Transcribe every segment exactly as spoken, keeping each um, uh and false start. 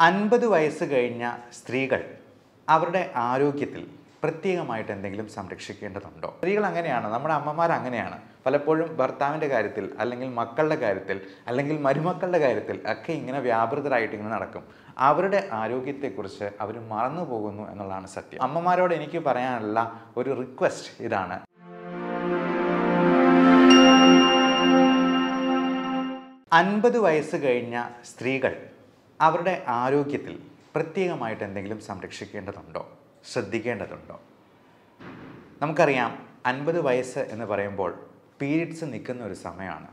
അൻപത് വയസ്സ് കഴിഞ്ഞ സ്ത്രീകൾ അവരുടെ ആരോഗ്യത്തിൽ പ്രത്യേകമായിട്ട് എന്തെങ്കിലും സംരക്ഷിക്കേണ്ടതുണ്ടോ? സ്ത്രീകൾ അങ്ങനെയാണ്, നമ്മുടെ അമ്മമാർ അങ്ങനെയാണ്. പലപ്പോഴും ഭർത്താവിൻ്റെ കാര്യത്തിൽ അല്ലെങ്കിൽ മക്കളുടെ കാര്യത്തിൽ അല്ലെങ്കിൽ മരുമക്കളുടെ കാര്യത്തിൽ ഒക്കെ ഇങ്ങനെ വ്യാപൃതരായിട്ട് ഇങ്ങനെ നടക്കും. അവരുടെ ആരോഗ്യത്തെക്കുറിച്ച് അവർ മറന്നു പോകുന്നു എന്നുള്ളതാണ് സത്യം. അമ്മമാരോട് എനിക്ക് പറയാനുള്ള ഒരു റിക്വസ്റ്റ് ഇതാണ്. അൻപത് വയസ്സ് കഴിഞ്ഞ സ്ത്രീകൾ അവരുടെ ആരോഗ്യത്തിൽ പ്രത്യേകമായിട്ട് എന്തെങ്കിലും സംരക്ഷിക്കേണ്ടതുണ്ടോ, ശ്രദ്ധിക്കേണ്ടതുണ്ടോ? നമുക്കറിയാം, അൻപത് വയസ്സ് എന്ന് പറയുമ്പോൾ പീരിയഡ്സ് നിൽക്കുന്ന ഒരു സമയമാണ്.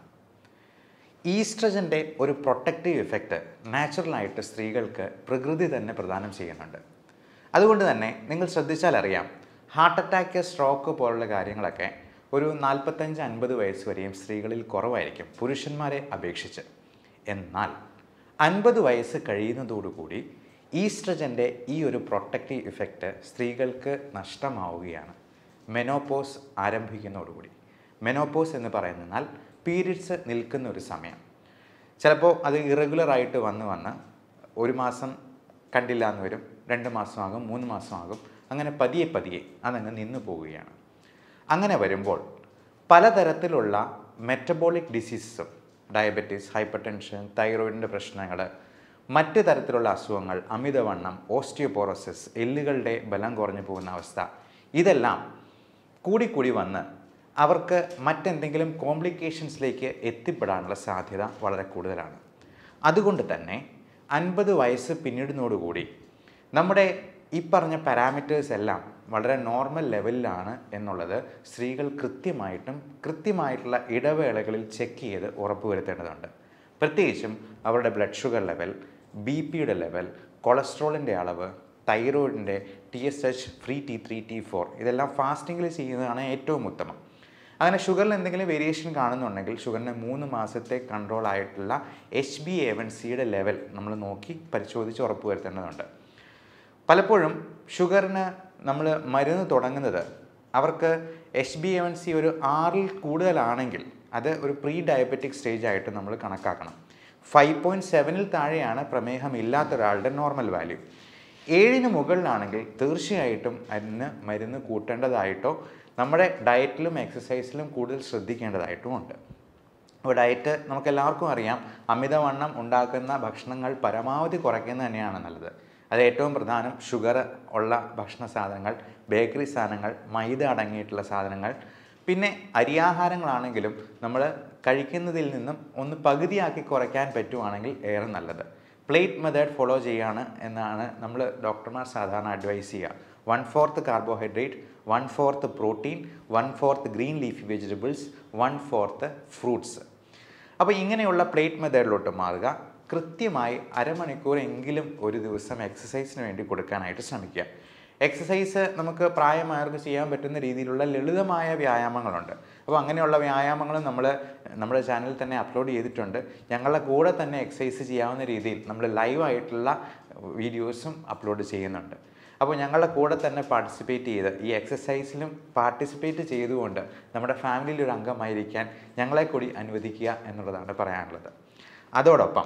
ഈസ്ട്രജൻ്റെ ഒരു പ്രൊട്ടക്റ്റീവ് ഇഫക്റ്റ് നാച്ചുറലായിട്ട് സ്ത്രീകൾക്ക് പ്രകൃതി തന്നെ പ്രദാനം ചെയ്യുന്നുണ്ട്. അതുകൊണ്ട് തന്നെ നിങ്ങൾ ശ്രദ്ധിച്ചാൽ അറിയാം, ഹാർട്ട് അറ്റാക്ക്, സ്ട്രോക്ക് പോലുള്ള കാര്യങ്ങളൊക്കെ ഒരു നാൽപ്പത്തഞ്ച് അൻപത് വയസ്സ് വരെയും സ്ത്രീകളിൽ കുറവായിരിക്കും പുരുഷന്മാരെ അപേക്ഷിച്ച്. എന്നാൽ അൻപത് വയസ്സ് കഴിയുന്നതോടുകൂടി ഈസ്ട്രജൻ്റെ ഈ ഒരു പ്രൊട്ടക്റ്റീവ് ഇഫക്റ്റ് സ്ത്രീകൾക്ക് നഷ്ടമാവുകയാണ്. മെനോപോസ് ആരംഭിക്കുന്നതോടുകൂടി. മെനോപോസ് എന്ന് പറയുന്നതിനാൽ പീരിയഡ്സ് നിൽക്കുന്ന ഒരു സമയം. ചിലപ്പോൾ അത് ഇറഗുലറായിട്ട് വന്ന് വന്ന് ഒരു മാസം കണ്ടില്ല എന്ന് വരും, രണ്ട് മാസമാകും, മൂന്ന് മാസമാകും, അങ്ങനെ പതിയെ പതിയെ അതങ്ങ് നിന്നു പോവുകയാണ്. അങ്ങനെ വരുമ്പോൾ പലതരത്തിലുള്ള മെറ്റബോളിക് ഡിസീസസും, ഡയബറ്റീസ്, ഹൈപ്പർ ടെൻഷൻ, തൈറോയിഡിൻ്റെ പ്രശ്നങ്ങൾ, മറ്റ് തരത്തിലുള്ള അസുഖങ്ങൾ, അമിതവണ്ണം, ഓസ്റ്റിയോപോറോസിസ്, എല്ലുകളുടെ ബലം കുറഞ്ഞു പോകുന്ന അവസ്ഥ, ഇതെല്ലാം കൂടിക്കൂടി വന്ന് അവർക്ക് മറ്റെന്തെങ്കിലും കോംപ്ലിക്കേഷൻസിലേക്ക് എത്തിപ്പെടാനുള്ള സാധ്യത വളരെ കൂടുതലാണ്. അതുകൊണ്ട് തന്നെ അൻപത് വയസ്സ് പിന്നിടുന്നതോടുകൂടി നമ്മുടെ ഈ പറഞ്ഞ പാരാമീറ്റേഴ്സ് എല്ലാം വളരെ നോർമൽ ലെവലിലാണ് എന്നുള്ളത് സ്ത്രീകൾ കൃത്യമായിട്ടും കൃത്യമായിട്ടുള്ള ഇടവേളകളിൽ ചെക്ക് ചെയ്ത് ഉറപ്പുവരുത്തേണ്ടതുണ്ട്. പ്രത്യേകിച്ചും അവരുടെ ബ്ലഡ് ഷുഗർ ലെവൽ, ബി പിയുടെ ലെവൽ, കൊളസ്ട്രോളിൻ്റെ അളവ്, തൈറോയിഡിൻ്റെ T S H, free T three, T four, ഇതെല്ലാം ഫാസ്റ്റിങ്ങിൽ ചെയ്യുന്നതാണ് ഏറ്റവും ഉത്തമം. അങ്ങനെ ഷുഗറിൽ എന്തെങ്കിലും വേരിയേഷൻ കാണുന്നുണ്ടെങ്കിൽ ഷുഗറിൻ്റെ മൂന്ന് മാസത്തെ കൺട്രോൾ ആയിട്ടുള്ള എച്ച് ബി എ വൺ സിയുടെ ലെവൽ നമ്മൾ നോക്കി പരിശോധിച്ച് ഉറപ്പുവരുത്തേണ്ടതുണ്ട്. പലപ്പോഴും ഷുഗറിന് നമ്മൾ മരുന്ന് തുടങ്ങുന്നത് അവർക്ക് H B A one C ഒരു ആറിൽ കൂടുതലാണെങ്കിൽ അത് ഒരു പ്രീ ഡയബറ്റിക് സ്റ്റേജ് ആയിട്ട് നമ്മൾ കണക്കാക്കണം. ഫൈവ് പോയിൻറ്റ് സെവനിൽ താഴെയാണ് പ്രമേഹം ഇല്ലാത്ത ഒരാളുടെ നോർമൽ വാല്യൂ. ഏഴിന് മുകളിലാണെങ്കിൽ തീർച്ചയായിട്ടും അതിന് മരുന്ന് കൂട്ടേണ്ടതായിട്ടോ നമ്മുടെ ഡയറ്റിലും എക്സസൈസിലും കൂടുതൽ ശ്രദ്ധിക്കേണ്ടതായിട്ടും ഉണ്ട്. അപ്പോൾ ഡയറ്റ് നമുക്കെല്ലാവർക്കും അറിയാം, അമിതവണ്ണം ഉണ്ടാക്കുന്ന ഭക്ഷണങ്ങൾ പരമാവധി കുറയ്ക്കുന്നത് തന്നെയാണ് നല്ലത്. അത് ഏറ്റവും പ്രധാനം ഷുഗർ ഉള്ള ഭക്ഷണ സാധനങ്ങൾ, ബേക്കറി സാധനങ്ങൾ, മൈദ അടങ്ങിയിട്ടുള്ള സാധനങ്ങൾ, പിന്നെ അരിയാഹാരങ്ങളാണെങ്കിലും നമ്മൾ കഴിക്കുന്നതിൽ നിന്നും ഒന്ന് പകുതിയാക്കി കുറയ്ക്കാൻ പറ്റുവാണെങ്കിൽ ഏറെ നല്ലത്. പ്ലേറ്റ് മെത്തേഡ് ഫോളോ ചെയ്യുകയാണ് എന്നാണ് നമ്മൾ ഡോക്ടർമാർ സാധാരണ അഡ്വൈസ് ചെയ്യുക. One fourth carbohydrate, one fourth protein, one fourth green leafy vegetables, one fourth fruits. അപ്പോൾ ഇങ്ങനെയുള്ള പ്ലേറ്റ് മെത്തേഡിലോട്ട് മാറുക. കൃത്യമായി അരമണിക്കൂറെങ്കിലും ഒരു ദിവസം എക്സസൈസിന് വേണ്ടി കൊടുക്കാനായിട്ട് ശ്രമിക്കുക. എക്സസൈസ് നമുക്ക് പ്രായമായവർക്ക് ചെയ്യാൻ പറ്റുന്ന രീതിയിലുള്ള ലളിതമായ വ്യായാമങ്ങളുണ്ട്. അപ്പോൾ അങ്ങനെയുള്ള വ്യായാമങ്ങളും നമ്മൾ നമ്മുടെ ചാനലിൽ തന്നെ അപ്ലോഡ് ചെയ്തിട്ടുണ്ട്. ഞങ്ങളുടെ കൂടെ തന്നെ എക്സസൈസ് ചെയ്യാവുന്ന രീതിയിൽ നമ്മൾ ലൈവായിട്ടുള്ള വീഡിയോസും അപ്ലോഡ് ചെയ്യുന്നുണ്ട്. അപ്പോൾ ഞങ്ങളുടെ കൂടെ തന്നെ പാർട്ടിസിപ്പേറ്റ് ചെയ്ത് ഈ എക്സസൈസിലും പാർട്ടിസിപ്പേറ്റ് ചെയ്തുകൊണ്ട് നമ്മുടെ ഫാമിലിയിൽ ഒരു അംഗമായിരിക്കാൻ ഞങ്ങളെ കൂടി അനുവദിക്കുക എന്നുള്ളതാണ് പറയാനുള്ളത്. അതോടൊപ്പം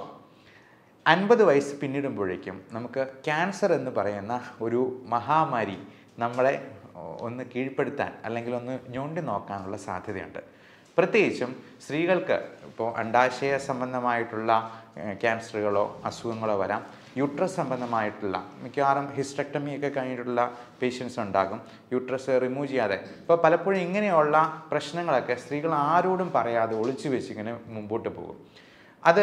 അൻപത് വയസ്സ് പിന്നിടുമ്പോഴേക്കും നമുക്ക് ക്യാൻസർ എന്ന് പറയുന്ന ഒരു മഹാമാരി നമ്മളെ ഒന്ന് കീഴ്പ്പെടുത്താൻ അല്ലെങ്കിൽ ഒന്ന് ഞൊണ്ടി നോക്കാനുള്ള സാധ്യതയുണ്ട്. പ്രത്യേകിച്ചും സ്ത്രീകൾക്ക് ഇപ്പോൾ അണ്ഡാശയ സംബന്ധമായിട്ടുള്ള ക്യാൻസറുകളോ അസുഖങ്ങളോ വരാം. യൂട്രസ് സംബന്ധമായിട്ടുള്ള മിക്കവാറും ഹിസ്റ്റക്ടമിയൊക്കെ കഴിഞ്ഞിട്ടുള്ള പേഷ്യൻസ് ഉണ്ടാകും, യൂട്രസ് റിമൂവ് ചെയ്യാതെ. ഇപ്പോൾ പലപ്പോഴും ഇങ്ങനെയുള്ള പ്രശ്നങ്ങളൊക്കെ സ്ത്രീകൾ ആരോടും പറയാതെ ഒളിച്ചു വെച്ചിങ്ങനെ മുമ്പോട്ട് പോകും. അത്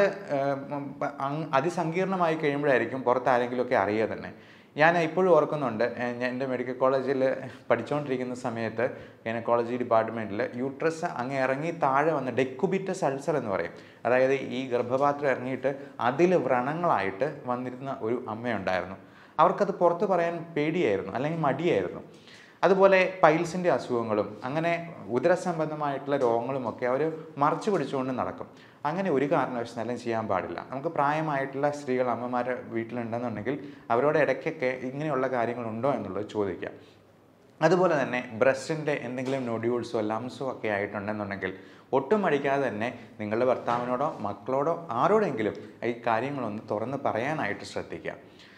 അതിസങ്കീർണമായി കഴിയുമ്പോഴായിരിക്കും പുറത്താരെങ്കിലുമൊക്കെ അറിയുക തന്നെ. ഞാൻ ഇപ്പോഴും ഓർക്കുന്നുണ്ട്, ഞാൻ എൻ്റെ മെഡിക്കൽ കോളേജിൽ പഠിച്ചുകൊണ്ടിരിക്കുന്ന സമയത്ത് ഗൈനക്കോളജി ഡിപ്പാർട്ട്മെൻറ്റിൽ യൂട്രസ് അങ്ങ് ഇറങ്ങി താഴെ വന്ന് ഡെക്കുബിറ്റസ് അൾസർ എന്ന് പറയും, അതായത് ഈ ഗർഭപാത്രം ഇറങ്ങിയിട്ട് അതിൽ വ്രണങ്ങളായിട്ട് വന്നിരുന്ന ഒരു അമ്മയുണ്ടായിരുന്നു. അവർക്കത് പുറത്ത് പറയാൻ പേടിയായിരുന്നു അല്ലെങ്കിൽ മടിയായിരുന്നു. അതുപോലെ പൈൽസിൻ്റെ അസുഖങ്ങളും അങ്ങനെ ഉദരസംബന്ധമായിട്ടുള്ള രോഗങ്ങളുമൊക്കെ അവർ മറച്ചു പിടിച്ചുകൊണ്ട് നടക്കും. അങ്ങനെ ഒരു കാരണവശാലും ചെയ്യാൻ പാടില്ല. നമുക്ക് പ്രായമായിട്ടുള്ള സ്ത്രീകൾ അമ്മമാർ വീട്ടിലുണ്ടെന്നുണ്ടെങ്കിൽ അവരോട് ഇടയ്ക്കൊക്കെ ഇങ്ങനെയുള്ള കാര്യങ്ങളുണ്ടോ എന്നുള്ളത് ചോദിക്കാം. അതുപോലെ തന്നെ ബ്രസ്റ്റിൻ്റെ എന്തെങ്കിലും നൊഡ്യൂൾസോ ലംസോ ഒക്കെ ആയിട്ടുണ്ടെന്നുണ്ടെങ്കിൽ ഒട്ടും മടിക്കാതെ തന്നെ നിങ്ങളുടെ ഭർത്താവിനോടോ മക്കളോടോ ആരോടെങ്കിലും ഈ കാര്യങ്ങളൊന്ന് തുറന്ന് പറയാനായിട്ട് ശ്രദ്ധിക്കുക.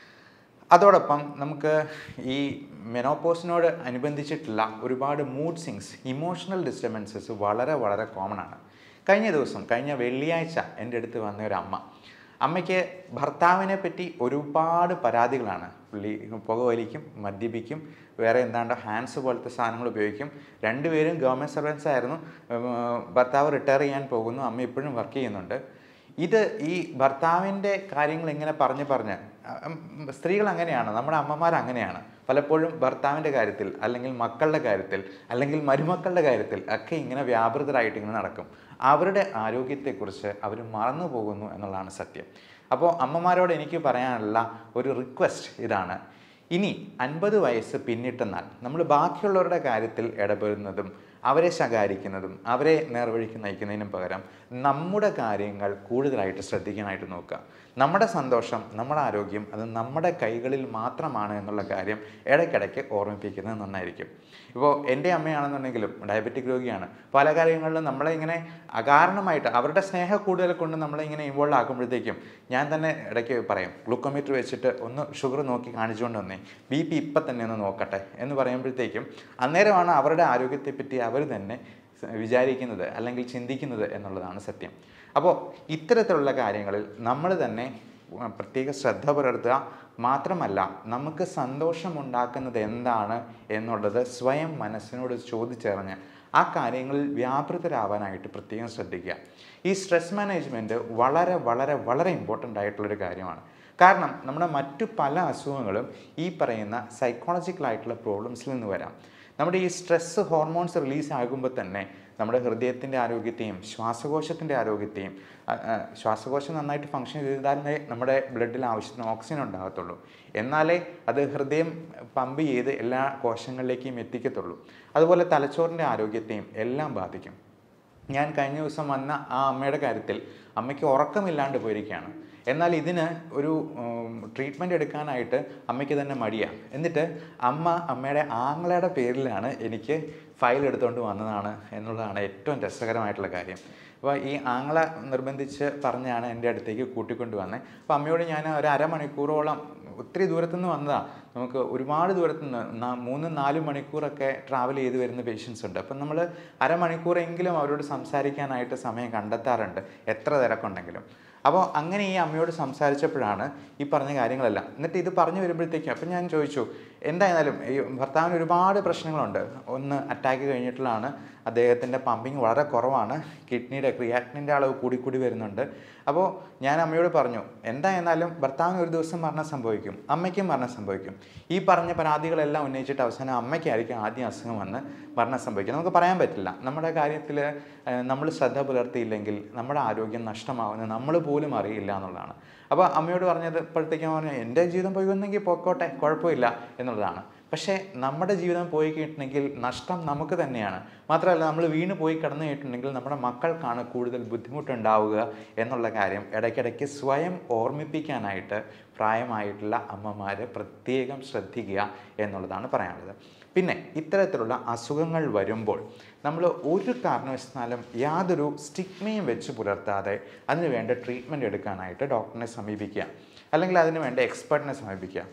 അതോടൊപ്പം നമുക്ക് ഈ മെനോപോസിനോട് അനുബന്ധിച്ചിട്ടുള്ള ഒരുപാട് മൂഡ് സ്വിങ്സ്, ഇമോഷണൽ ഡിസ്റ്റർബൻസസ് വളരെ വളരെ കോമൺ ആണ്. കഴിഞ്ഞ ദിവസം കഴിഞ്ഞ വെള്ളിയാഴ്ച എൻ്റെ അടുത്ത് വന്ന ഒരു അമ്മ, അമ്മയ്ക്ക് ഭർത്താവിനെ പറ്റി ഒരുപാട് പരാതികളാണ്. പുള്ളി പുകവലിക്കും, മദ്യപിക്കും, വേറെ എന്താണ്ട് ഹാൻഡ്സ് പോലത്തെ സാധനങ്ങൾ ഉപയോഗിക്കും. രണ്ടുപേരും ഗവൺമെൻറ് സർവൻസ് ആയിരുന്നു. ഭർത്താവ് റിട്ടയർ ചെയ്യാൻ പോകുന്നു, അമ്മ ഇപ്പോഴും വർക്ക് ചെയ്യുന്നുണ്ട്. ഇത് ഈ ഭർത്താവിൻ്റെ കാര്യങ്ങൾ ഇങ്ങനെ പറഞ്ഞ് പറഞ്ഞ് സ്ത്രീകൾ അങ്ങനെയാണ്, നമ്മുടെ അമ്മമാർ അങ്ങനെയാണ്. പലപ്പോഴും ഭർത്താവിൻ്റെ കാര്യത്തിൽ അല്ലെങ്കിൽ മക്കളുടെ കാര്യത്തിൽ അല്ലെങ്കിൽ മരുമക്കളുടെ കാര്യത്തിൽ ഒക്കെ ഇങ്ങനെ വ്യാപൃതരായിട്ട് ഇങ്ങനെ നടക്കും. അവരുടെ ആരോഗ്യത്തെക്കുറിച്ച് അവർ മറന്നു പോകുന്നു എന്നുള്ളതാണ് സത്യം. അപ്പോൾ അമ്മമാരോട് എനിക്ക് പറയാനുള്ള ഒരു റിക്വസ്റ്റ് ഇതാണ്, ഇനി അൻപത് വയസ്സ് പിന്നിട്ടെന്നാൽ നമ്മൾ ബാക്കിയുള്ളവരുടെ കാര്യത്തിൽ ഇടപെടുന്നതും അവരെ ശകാരിക്കുന്നതും അവരെ നേർവഴിക്ക് നയിക്കുന്നതിനും പകരം നമ്മുടെ കാര്യങ്ങൾ കൂടുതലായിട്ട് ശ്രദ്ധിക്കാനായിട്ട് നോക്കുക. നമ്മുടെ സന്തോഷം, നമ്മുടെ ആരോഗ്യം അത് നമ്മുടെ കൈകളിൽ മാത്രമാണ് എന്നുള്ള കാര്യം ഇടയ്ക്കിടയ്ക്ക് ഓർമ്മിപ്പിക്കുന്നത് നന്നായിരിക്കും. ഇപ്പോൾ എൻ്റെ അമ്മയാണെന്നുണ്ടെങ്കിലും ഡയബറ്റിക് രോഗിയാണ്. പല കാര്യങ്ങളിലും നമ്മളെ ഇങ്ങനെ അകാരണമായിട്ട് അവരുടെ സ്നേഹം കൂടുതൽ കൊണ്ട് നമ്മളെ ഇങ്ങനെ ഇൻവോൾവ് ആക്കുമ്പോഴത്തേക്കും ഞാൻ തന്നെ ഇടയ്ക്ക് പറയും, ഗ്ലൂക്കോമീറ്റർ വെച്ചിട്ട് ഒന്ന് ഷുഗർ നോക്കി കാണിച്ചുകൊണ്ട് വന്നേ, ബി പി ഇപ്പം തന്നെ ഒന്ന് നോക്കട്ടെ എന്ന് പറയുമ്പോഴത്തേക്കും അന്നേരമാണ് അവരുടെ ആരോഗ്യത്തെപ്പറ്റി അവർ തന്നെ വിചാരിക്കുന്നത് അല്ലെങ്കിൽ ചിന്തിക്കുന്നത് എന്നുള്ളതാണ് സത്യം. അപ്പോൾ ഇത്തരത്തിലുള്ള കാര്യങ്ങളിൽ നമ്മൾ തന്നെ പ്രത്യേക ശ്രദ്ധ പുലർത്തുക. മാത്രമല്ല, നമുക്ക് സന്തോഷമുണ്ടാക്കുന്നത് എന്താണ് എന്നുള്ളത് സ്വയം മനസ്സിനോട് ചോദിച്ചറിഞ്ഞ് ആ കാര്യങ്ങളിൽ വ്യാപൃതരാവാനായിട്ട് പ്രത്യേകം ശ്രദ്ധിക്കുക. ഈ സ്ട്രെസ് മാനേജ്മെൻറ്റ് വളരെ വളരെ വളരെ ഇമ്പോർട്ടൻ്റ് ആയിട്ടുള്ളൊരു കാര്യമാണ്. കാരണം നമ്മുടെ മറ്റു പല അസുഖങ്ങളും ഈ പറയുന്ന സൈക്കോളജിക്കലായിട്ടുള്ള പ്രോബ്ലംസിൽ നിന്ന് വരാം. നമ്മുടെ ഈ സ്ട്രെസ് ഹോർമോൺസ് റിലീസ് ആകുമ്പോൾ തന്നെ നമ്മുടെ ഹൃദയത്തിൻ്റെ ആരോഗ്യത്തെയും ശ്വാസകോശത്തിൻ്റെ ആരോഗ്യത്തെയും, ശ്വാസകോശം നന്നായിട്ട് ഫങ്ഷൻ ചെയ്താലേ നമ്മുടെ ബ്ലഡിൽ ആവശ്യത്തിന് ഓക്സിജൻ ഉണ്ടാകത്തുള്ളൂ. എന്നാലേ അത് ഹൃദയം പമ്പ് ചെയ്ത് എല്ലാ കോശങ്ങളിലേക്കും എത്തിക്കത്തുള്ളൂ. അതുപോലെ തലച്ചോറിൻ്റെ ആരോഗ്യത്തെയും എല്ലാം ബാധിക്കും. ഞാൻ കഴിഞ്ഞ ദിവസം വന്ന ആ അമ്മയുടെ കാര്യത്തിൽ അമ്മയ്ക്ക് ഉറക്കമില്ലാണ്ട് പോയിരിക്കുകയാണ്. എന്നാൽ ഇതിന് ഒരു ട്രീറ്റ്മെൻറ്റ് എടുക്കാനായിട്ട് അമ്മയ്ക്ക് തന്നെ മടിയാണ്. എന്നിട്ട് അമ്മ അമ്മയുടെ ആങ്ങളയുടെ പേരിലാണ് എനിക്ക് ഫയൽ എടുത്തുകൊണ്ട് വന്നതാണ് എന്നുള്ളതാണ് ഏറ്റവും രസകരമായിട്ടുള്ള കാര്യം. അപ്പോൾ ഈ ആങ്ങള നിർബന്ധിച്ച് പറഞ്ഞാണ് എൻ്റെ അടുത്തേക്ക് കൂട്ടിക്കൊണ്ട് വന്നത്. അപ്പോൾ അമ്മയോട് ഞാൻ ഒരു അരമണിക്കൂറോളം, ഒത്തിരി ദൂരത്തുനിന്ന് വന്നതാണ്, നമുക്ക് ഒരുപാട് ദൂരത്തുനിന്ന് മൂന്ന് നാല് മണിക്കൂറൊക്കെ ട്രാവൽ ചെയ്ത് വരുന്ന പേഷ്യൻസ് ഉണ്ട്. അപ്പം നമ്മൾ അരമണിക്കൂറെങ്കിലും അവരോട് സംസാരിക്കാനായിട്ട് സമയം കണ്ടെത്താറുണ്ട്, എത്ര തിരക്കുണ്ടെങ്കിലും. അപ്പോൾ അങ്ങനെ ഈ അമ്മയോട് സംസാരിച്ചപ്പോഴാണ് ഈ പറഞ്ഞ കാര്യങ്ങളെല്ലാം. എന്നിട്ട് ഇത് പറഞ്ഞു വരുമ്പോഴത്തേക്കും അപ്പം ഞാൻ ചോദിച്ചു, എന്തായാലും ഈ ഭർത്താവിന് ഒരുപാട് പ്രശ്നങ്ങളുണ്ട്. ഒന്ന് അറ്റാക്ക് കഴിഞ്ഞിട്ടുള്ളതാണ്, അദ്ദേഹത്തിൻ്റെ പമ്പിങ് വളരെ കുറവാണ്, കിഡ്നിയുടെ ക്രിയാറ്റിനിൻ്റെ അളവ് കൂടിക്കൂടി വരുന്നുണ്ട്. അപ്പോൾ ഞാൻ അമ്മയോട് പറഞ്ഞു, എന്തായിരുന്നാലും ഭർത്താവിന് ഒരു ദിവസം മരണം സംഭവിക്കും, അമ്മയ്ക്കും മരണം സംഭവിക്കും. ഈ പറഞ്ഞ പരാതികളെല്ലാം ഉന്നയിച്ചിട്ട് അവസാനം അമ്മയ്ക്കായിരിക്കും ആദ്യം അസുഖം വന്ന് മരണം സംഭവിക്കും. നമുക്ക് പറയാൻ പറ്റില്ല. നമ്മുടെ കാര്യത്തിൽ നമ്മൾ ശ്രദ്ധ പുലർത്തിയില്ലെങ്കിൽ നമ്മുടെ ആരോഗ്യം നഷ്ടമാവുന്നത് നമ്മൾ പോലും അറിയില്ല എന്നുള്ളതാണ്. അപ്പോൾ അമ്മയോട് പറഞ്ഞത് ഇപ്പോഴത്തേക്കും പറഞ്ഞു, എൻ്റെ ജീവിതം പോയി വന്നെങ്കിൽ പോയിക്കോട്ടെ, കുഴപ്പമില്ല എന്നുള്ളതാണ്. പക്ഷേ നമ്മുടെ ജീവിതം പോയി കഴിഞ്ഞിട്ടുണ്ടെങ്കിൽ നഷ്ടം നമുക്ക് തന്നെയാണ്. മാത്രമല്ല, നമ്മൾ വീണ് പോയി കിടന്നു കഴിഞ്ഞിട്ടുണ്ടെങ്കിൽ നമ്മുടെ മക്കൾക്കാണ് കൂടുതൽ ബുദ്ധിമുട്ടുണ്ടാവുക എന്നുള്ള കാര്യം ഇടയ്ക്കിടയ്ക്ക് സ്വയം ഓർമ്മിപ്പിക്കാനായിട്ട് പ്രായമായിട്ടുള്ള അമ്മമാർ പ്രത്യേകം ശ്രദ്ധിക്കുക എന്നുള്ളതാണ് പറയാനുള്ളത്. പിന്നെ ഇത്തരത്തിലുള്ള അസുഖങ്ങൾ വരുമ്പോൾ നമ്മൾ ഒരു കാരണവശാലും യാതൊരു സ്റ്റിഗ്മയും വെച്ച് പുലർത്താതെ അതിന് വേണ്ട ട്രീറ്റ്മെൻറ്റ് എടുക്കാനായിട്ട് ഡോക്ടറിനെ സമീപിക്കുക, അല്ലെങ്കിൽ അതിന് വേണ്ട എക്സ്പെർട്ടിനെ സമീപിക്കുക.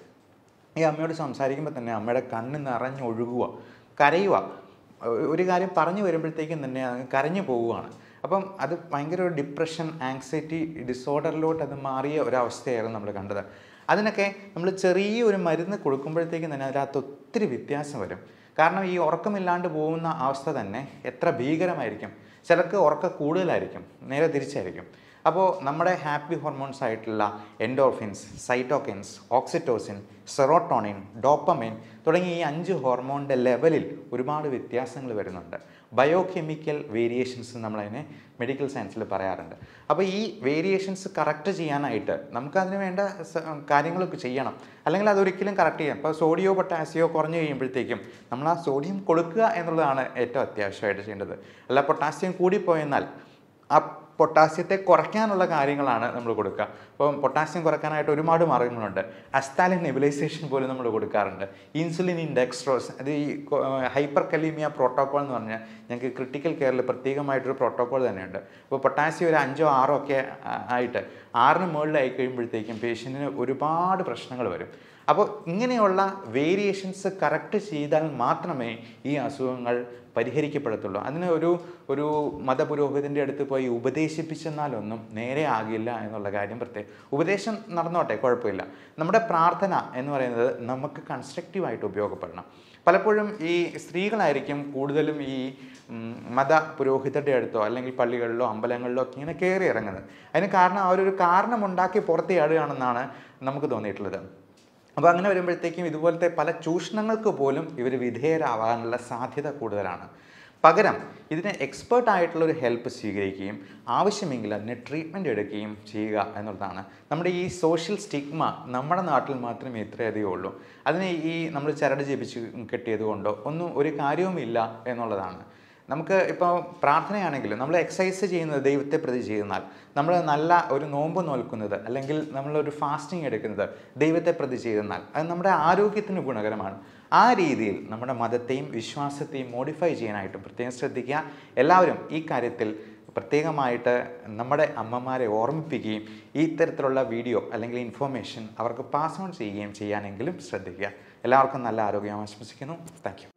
ഈ അമ്മയോട് സംസാരിക്കുമ്പോൾ തന്നെ അമ്മയുടെ കണ്ണ് നിറഞ്ഞൊഴുകുക, കരയുക. ഒരു കാര്യം പറഞ്ഞു വരുമ്പോഴത്തേക്കും തന്നെ അത് കരഞ്ഞു പോവുകയാണ്. അപ്പം അത് ഭയങ്കര ഒരു ഡിപ്രഷൻ, ആങ്സൈറ്റി ഡിസോർഡറിലോട്ട് അത് മാറിയ ഒരവസ്ഥയായിരുന്നു നമ്മൾ കണ്ടത്. അതിനൊക്കെ നമ്മൾ ചെറിയൊരു മരുന്ന് കൊടുക്കുമ്പോഴത്തേക്കും തന്നെ അതിനകത്ത് ഒത്തിരി വ്യത്യാസം വരും. കാരണം ഈ ഉറക്കമില്ലാണ്ട് പോകുന്ന അവസ്ഥ തന്നെ എത്ര ഭീകരമായിരിക്കും. ചിലർക്ക് ഉറക്കം കൂടുതലായിരിക്കും, നേരെ തിരിച്ചായിരിക്കും. അപ്പോൾ നമ്മുടെ ഹാപ്പി ഹോർമോൺസ് ആയിട്ടുള്ള endorphins, cytokines, oxytocin, serotonin, dopamine തുടങ്ങിയ ഈ അഞ്ച് ഹോർമോണിൻ്റെ ലെവലിൽ ഒരുപാട് വ്യത്യാസങ്ങൾ വരുന്നുണ്ട്. ബയോ കെമിക്കൽ വേരിയേഷൻസ് നമ്മളതിനെ മെഡിക്കൽ സയൻസിൽ പറയാറുണ്ട്. അപ്പോൾ ഈ വേരിയേഷൻസ് കറക്റ്റ് ചെയ്യാനായിട്ട് നമുക്കതിന് വേണ്ട കാര്യങ്ങളൊക്കെ ചെയ്യണം, അല്ലെങ്കിൽ അതൊരിക്കലും കറക്റ്റ് ചെയ്യാം. ഇപ്പോൾ സോഡിയോ പൊട്ടാസിയോ കുറഞ്ഞു കഴിയുമ്പോഴത്തേക്കും നമ്മൾ ആ സോഡിയം കൊടുക്കുക എന്നുള്ളതാണ് ഏറ്റവും അത്യാവശ്യമായിട്ട് ചെയ്യേണ്ടത്. അല്ല പൊട്ടാസ്യം കൂടിപ്പോയെന്നാൽ ആ പൊട്ടാസ്യത്തെ കുറയ്ക്കാനുള്ള കാര്യങ്ങളാണ് നമ്മൾ കൊടുക്കുക. അപ്പം പൊട്ടാസ്യം കുറയ്ക്കാനായിട്ട് ഒരുപാട് മാർഗ്ഗങ്ങളുണ്ട്. അസ്താലിൻ നെബുലൈസേഷൻ പോലും നമ്മൾ കൊടുക്കാറുണ്ട്. ഇൻസുലിൻ ഇൻ ഡെക്സ്ട്രോസ്, അത് ഈ ഹൈപ്പർ കലീമിയ പ്രോട്ടോക്കോൾ എന്ന് പറഞ്ഞാൽ ഞങ്ങൾക്ക് ക്രിട്ടിക്കൽ കെയറിൽ പ്രത്യേകമായിട്ടൊരു പ്രോട്ടോക്കോൾ തന്നെയുണ്ട്. അപ്പോൾ പൊട്ടാസ്യം ഒരു അഞ്ചോ ആറോ ഒക്കെ ആയിട്ട് ആറിന് മുകളിലായി കഴിയുമ്പോഴത്തേക്കും പേഷ്യൻറ്റിന് ഒരുപാട് പ്രശ്നങ്ങൾ വരും. അപ്പോൾ ഇങ്ങനെയുള്ള വേരിയേഷൻസ് കറക്റ്റ് ചെയ്താൽ മാത്രമേ ഈ അസുഖങ്ങൾ പരിഹരിക്കപ്പെടത്തുള്ളൂ. അതിന് ഒരു ഒരു മതപുരോഹിതൻ്റെ അടുത്ത് പോയി ഉപദേശിപ്പിച്ചെന്നാലൊന്നും നേരെ ആകില്ല എന്നുള്ള കാര്യം പ്രത്യേകം. ഉപദേശം നടന്നോട്ടെ, കുഴപ്പമില്ല. നമ്മുടെ പ്രാർത്ഥന എന്ന് പറയുന്നത് നമുക്ക് കൺസ്ട്രക്റ്റീവായിട്ട് ഉപയോഗപ്പെടണം. പലപ്പോഴും ഈ സ്ത്രീകളായിരിക്കും കൂടുതലും ഈ മത പുരോഹിതരുടെ അടുത്തോ അല്ലെങ്കിൽ പള്ളികളിലോ അമ്പലങ്ങളിലോ ഒക്കെ ഇങ്ങനെ കയറി ഇറങ്ങുന്നത്. അതിന് കാരണം അവരൊരു കാരണമുണ്ടാക്കി പുറത്തിയാടുകയാണെന്നാണ് നമുക്ക് തോന്നിയിട്ടുള്ളത്. അപ്പോൾ അങ്ങനെ വരുമ്പോഴത്തേക്കും ഇതുപോലത്തെ പല ചൂഷണങ്ങൾക്ക് പോലും ഇവർ വിധേയരാവാനുള്ള സാധ്യത കൂടുതലാണ്. പകരം ഇതിന് എക്സ്പേർട്ടായിട്ടുള്ളൊരു ഹെൽപ്പ് സ്വീകരിക്കുകയും ആവശ്യമെങ്കിൽ അതിന് ട്രീറ്റ്മെൻറ്റ് എടുക്കുകയും ചെയ്യുക എന്നുള്ളതാണ്. നമ്മുടെ ഈ സോഷ്യൽ സ്റ്റിഗ്മ നമ്മുടെ നാട്ടിൽ മാത്രമേ ഇത്രയധികം ഉള്ളൂ. അതിനെ ഈ നമ്മൾ ചരട് ജപിച്ച് കെട്ടിയത് കൊണ്ടോ ഒന്നും ഒരു കാര്യവുമില്ല എന്നുള്ളതാണ്. നമുക്ക് ഇപ്പോൾ പ്രാർത്ഥനയാണെങ്കിലും നമ്മൾ എക്സസൈസ് ചെയ്യുന്നത് ദൈവത്തെ പ്രതി ചെയ്യുന്നാൽ, നമ്മൾ നല്ല ഒരു നോമ്പ് നോൽക്കുന്നത് അല്ലെങ്കിൽ നമ്മളൊരു ഫാസ്റ്റിംഗ് എടുക്കുന്നത് ദൈവത്തെ പ്രതി ചെയ്യുന്നാൽ അത് നമ്മുടെ ആരോഗ്യത്തിന് ഗുണകരമാണ്. ആ രീതിയിൽ നമ്മുടെ മതത്തെയും വിശ്വാസത്തെയും മോഡിഫൈ ചെയ്യാനായിട്ട് പ്രത്യേകം ശ്രദ്ധിക്കുക. എല്ലാവരും ഈ കാര്യത്തിൽ പ്രത്യേകമായിട്ട് നമ്മുടെ അമ്മമാരെ ഓർമ്മിപ്പിക്കുകയും ഈ തരത്തിലുള്ള വീഡിയോ അല്ലെങ്കിൽ ഇൻഫോർമേഷൻ അവർക്ക് പാസ് ഓൺ ചെയ്യുകയും ചെയ്യാനെങ്കിലും ശ്രദ്ധിക്കുക. എല്ലാവർക്കും നല്ല ആരോഗ്യം ആശംസിക്കുന്നു. Thank U.